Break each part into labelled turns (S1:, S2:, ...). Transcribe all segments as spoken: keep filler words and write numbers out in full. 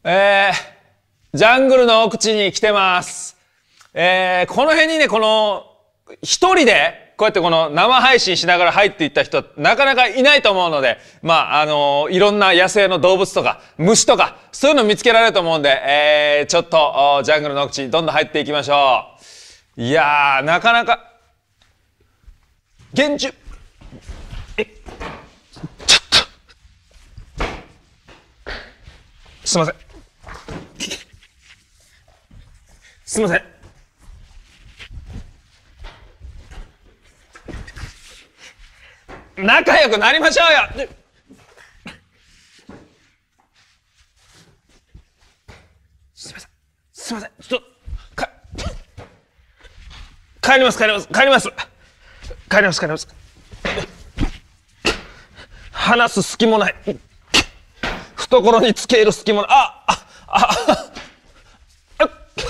S1: えー、ジャングルの奥地に来てます。えー、この辺にね、この、一人で、こうやってこの生配信しながら入っていった人、なかなかいないと思うので、まあ、あのー、いろんな野生の動物とか、虫とか、そういうの見つけられると思うんで、えー、ちょっと、ジャングルの奥地にどんどん入っていきましょう。いやー、なかなか、厳重、え、ちょっと、すいません。すいません。仲良くなりましょうよ。すいません。すいません。ちょっと、か、帰ります、帰ります、帰ります。帰ります、帰ります。話す隙もない。懐につける隙もない。あ、あ、あ、あ、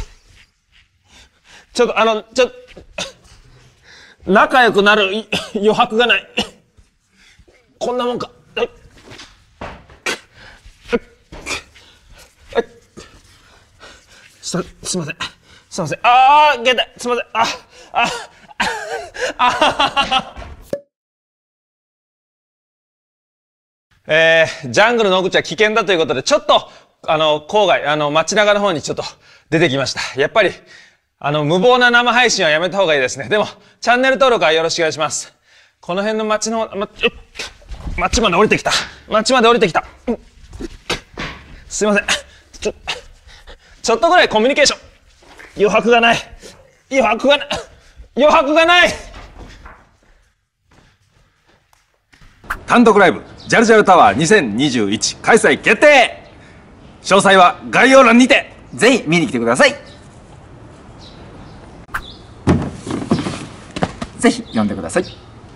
S1: ちょっと、あの、ちょっと、仲良くなる余白がない。こんなもんか。す、すいません。すいません。ああ、現代。すいません。あ、あ、あ、あ、えー、ジャングルの奥地は危険だということで、ちょっと、あの、郊外、あの、街中の方にちょっと出てきました。やっぱり、あの、無謀な生配信はやめた方がいいですね。でも、チャンネル登録はよろしくお願いします。この辺の街の、ま、街まで降りてきた。街まで降りてきた。すいません。ちょ、ちょっとぐらいコミュニケーション。余白がない。余白がない。余白がない。
S2: 単独ライブ、ジャルジャルタワーにせんにじゅういち開催決定。詳細は概要欄にて。
S3: ぜひ見に来てください。ぜひ読んでください。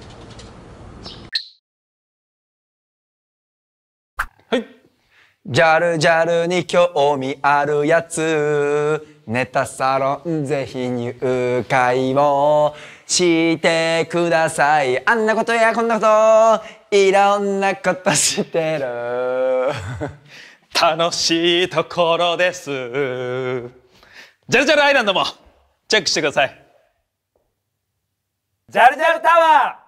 S1: はい。
S4: ジャルジャルに興味あるやつ、ネタサロンぜひ入会をしてください。あんなことやこんなこと、いろんなことしてる。
S1: 楽しいところです。ジャルジャルアイランドもチェックしてください。
S4: ジャルジャルタワー